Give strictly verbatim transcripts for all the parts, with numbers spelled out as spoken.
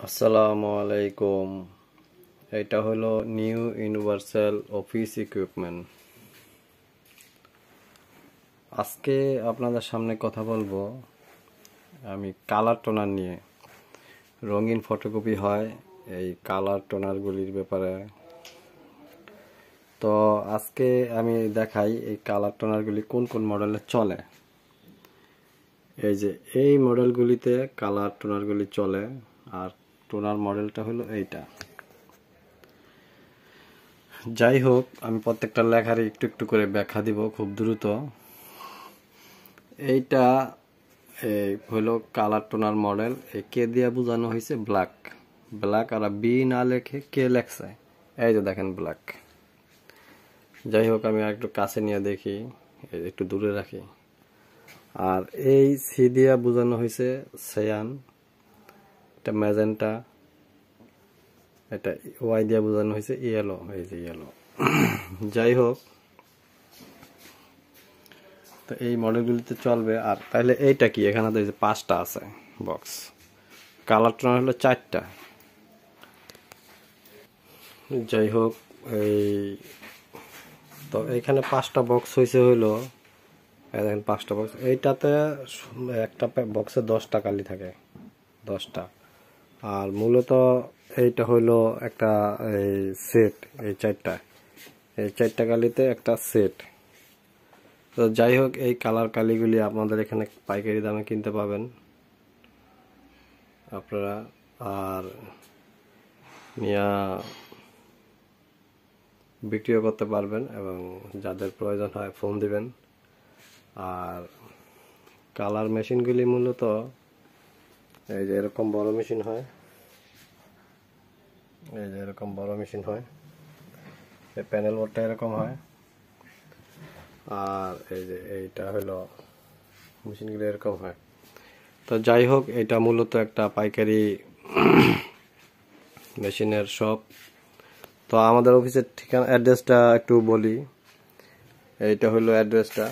আসসালামু আলাইকুম। এটা হলো নিউ ইউনিভার্সাল অফিস ইকুইপমেন্ট। আজকে আপনাদের সামনে কথা বলবো আমি কালার টোনার নিয়ে। রঙিন ফটোকপি হয় এই কালার টোনারগুলির ব্যাপারে। তো আজকে আমি দেখাই এই কালার টোনারগুলি কোন কোন মডেলে চলে। এই যে এই মডেলগুলিতে কালার টোনারগুলি চলে, আর টোনার মডেলটা হলো এইটা। যাই হোক, আমি প্রত্যেকটা লেখার একটু একটু করে ব্যাখ্যা দিব খুব দ্রুত। এইটা এই হলো কালার টোনার মডেল। এই কে দিয়ে বোঝানো হয়েছে ব্ল্যাক। ব্ল্যাক আর বি না লেখে কে লেখছে, এই যে দেখেন ব্ল্যাক। যাই হোক, আমি একটু কাছে নিয়ে দেখি, একটু দূরে রাখি। আর এই সি দিয়ে বোঝানো হয়েছে সায়ান, এটা ম্যাজেন্টা, এটা ওয়াই দিয়ে বোঝানো হয়েছে ইয়েলো, এই যে ইয়েলো। যাই হোক, তো এই মডেলগুলিতে চলবে। আর তাহলে এইটা কি, এখানে তো পাঁচটা আছে বক্স, কালার টোনার হলো চারটা। যাই হোক, এই তো এইখানে পাঁচটা বক্স হয়েছে হইলো, দেখেন পাঁচটা বক্স। এইটাতে একটা বক্সে দশটা কালি থাকে, দশটা। আর মূলত এইটা হইলো একটা এই সেট, এই চারটা এই চারটা কালিতে একটা সেট। তো যাই হোক, এই কালার কালিগুলি আপনাদের এখানে পাইকারি দামে কিনতে পাবেন আপনারা, আর নিয়া বিক্রিও করতে পারবেন, এবং যাদের প্রয়োজন হয় ফোন দিবেন। আর কালার মেশিনগুলি মূলত এই যে এরকম বড় মেশিন হয়, এই যে এরকম বড় মেশিন হয়, এই প্যানেল বোর্ডটা এরকম হয়। আর এই যে এইটা হলো মেশিনগুলো এরকম হয়। তো যাই হোক, এটা মূলত একটা পাইকারি মেশিনের শপ। তো আমাদের অফিসের ঠিকানা অ্যাড্রেসটা একটু বলি। এইটা হলো অ্যাড্রেসটা।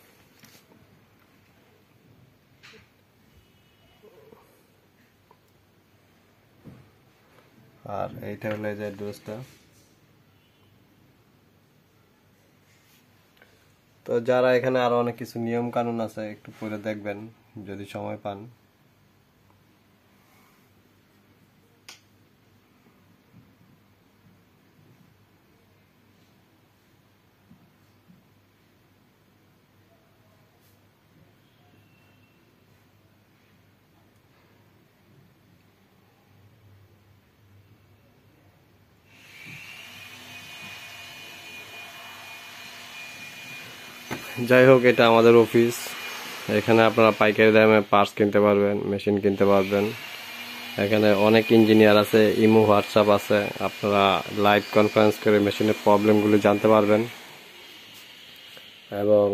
আর এইটা হলো এই যে অ্যাড্রেসটা। তো যারা এখানে আরো অনেক কিছু নিয়ম কানুন আছে, একটু পরে দেখবেন যদি সময় পান। যাই হোক, এটা আমাদের অফিস। এখানে আপনারা পাইকারি দামে পার্টস কিনতে পারবেন, মেশিন কিনতে পারবেন। এখানে অনেক ইঞ্জিনিয়ার আছে, ইমো হোয়াটসঅ্যাপ আছে, আপনারা লাইভ কনফারেন্স করে মেশিনের প্রবলেমগুলো জানতে পারবেন। এবং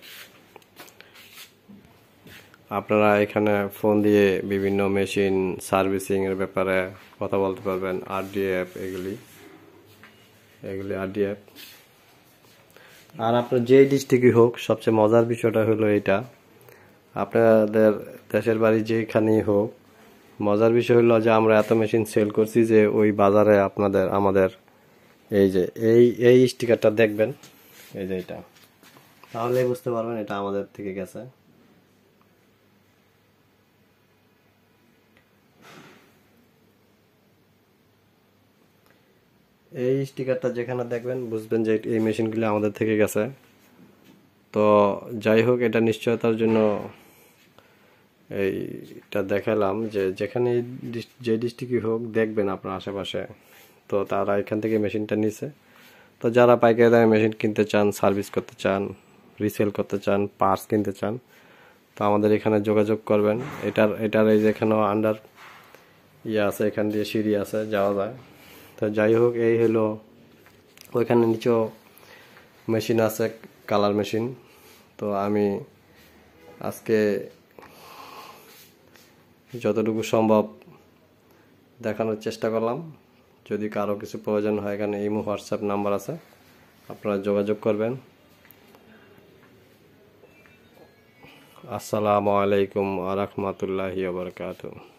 আপনারা এখানে ফোন দিয়ে বিভিন্ন মেশিন সার্ভিসিং এর ব্যাপারে কথা বলতে পারবেন। আরডিএফ এগুলি এগুলি আরডিএফ। আর আপনার যেই ডিস্ট্রিক্টই হোক, সবচেয়ে মজার বিষয়টা হলো এটা, আপনাদের দেশের বাড়ি যেখানেই হোক, মজার বিষয় হলো যে আমরা এত মেশিন সেল করছি যে ওই বাজারে আপনাদের আমাদের এই যে এই এই স্টিকারটা দেখবেন, এই যে এটা, তাহলে বুঝতে পারবেন এটা আমাদের থেকে গেছে। এই স্টিকারটা যেখানে দেখবেন বুঝবেন যে এই মেশিনগুলো আমাদের থেকে গেছে। তো যাই হোক, এটা নিশ্চয়তার জন্য এইটা দেখালাম যে যেখানে যে ডিস্ট্রিক্টই হোক দেখবেন আপনার আশেপাশে, তো তারা এখান থেকে মেশিনটা নিছে। তো যারা পাইকারি দামে মেশিন কিনতে চান, সার্ভিস করতে চান, রিসেল করতে চান, পার্টস কিনতে চান, তো আমাদের এখানে যোগাযোগ করবেন। এটার এটার এই যে এখানেও আন্ডার ইয়ে আছে, এখান দিয়ে সিঁড়ি আছে, যাওয়া যায়। তো যাই হোক, এই হলো, ওইখানে নিচেও মেশিন আছে, কালার মেশিন। তো আমি আজকে যতটুকু সম্ভব দেখানোর চেষ্টা করলাম। যদি কারো কিছু প্রয়োজন হয়, এখানে ইমো হোয়াটসঅ্যাপ নাম্বার আছে, আপনারা যোগাযোগ করবেন। আসসালামু আলাইকুম ওয়া রাহমাতুল্লাহি ওয়া বারাকাতুহু।